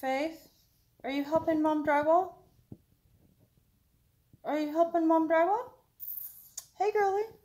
Faith, are you helping Mom drywall? Are you helping Mom drywall? Hey, girlie.